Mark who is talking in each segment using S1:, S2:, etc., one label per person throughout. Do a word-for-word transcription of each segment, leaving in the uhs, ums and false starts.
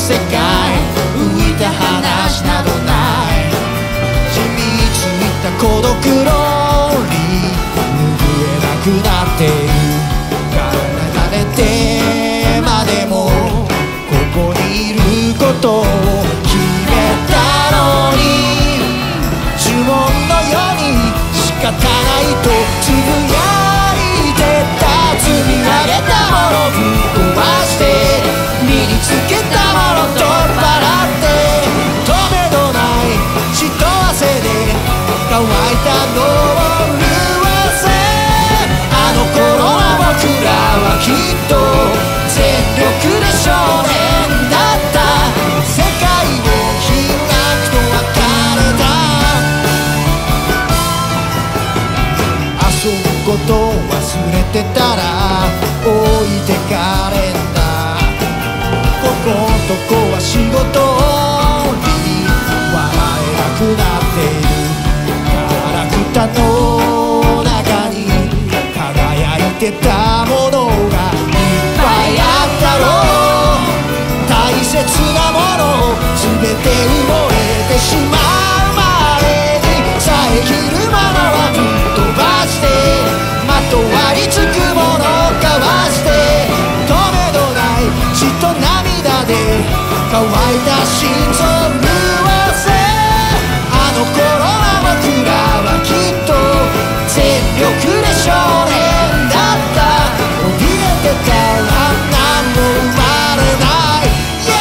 S1: 世界浮いた話などない染みついた孤独のり拭えなくなっている体でてまでもここにいることを決めたのに呪文のように仕方ないとつぶやいてた積み上げたものぶっ壊して身につけたもの取っ払って止めどない血と汗で乾いたのを潤せあの頃の僕らはきっと全力で少年だった世界を開くと別れた遊ぶことを忘れてたら置いてかれんだこことこは仕事に笑えなくなっているガラクタの中に輝いてたものがいっぱいあったろう大切なものを全て埋もれてしまう前に遮るものはぶっ飛ばしてまとわりつくものをかわして止めどない血と涙で乾いた心臓を潤せあの頃の僕らはきっと全力で少年だった怯えてたら何も生まれない、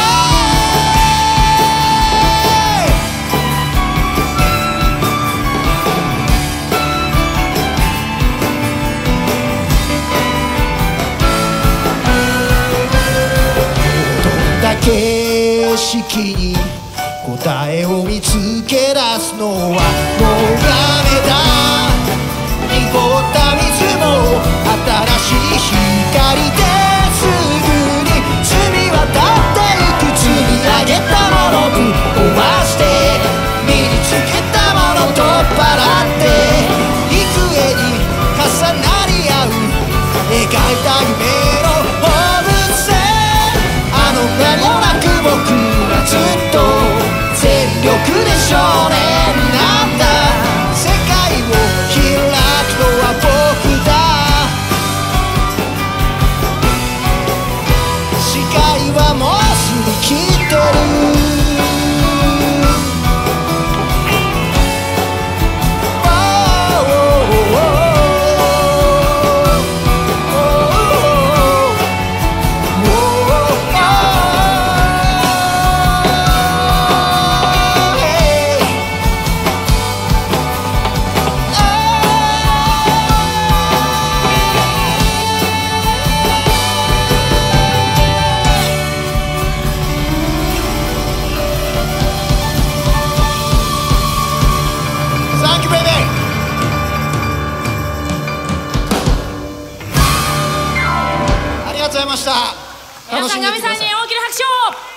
S1: 景色に答えを見つけ出すのはもうやめだ濁った水も新しい光ですぐに積み渡っていく積み上げたものぶっ壊して身につけたもの取っ払って幾重に重なり合う描いた夢の放物線あの名もなく僕らずっと全力で少年なんだ世界を開くのは僕だ視界はもうすり切ってるありがとうございました。
S2: 皆さん、ガミさんに大きな拍手を。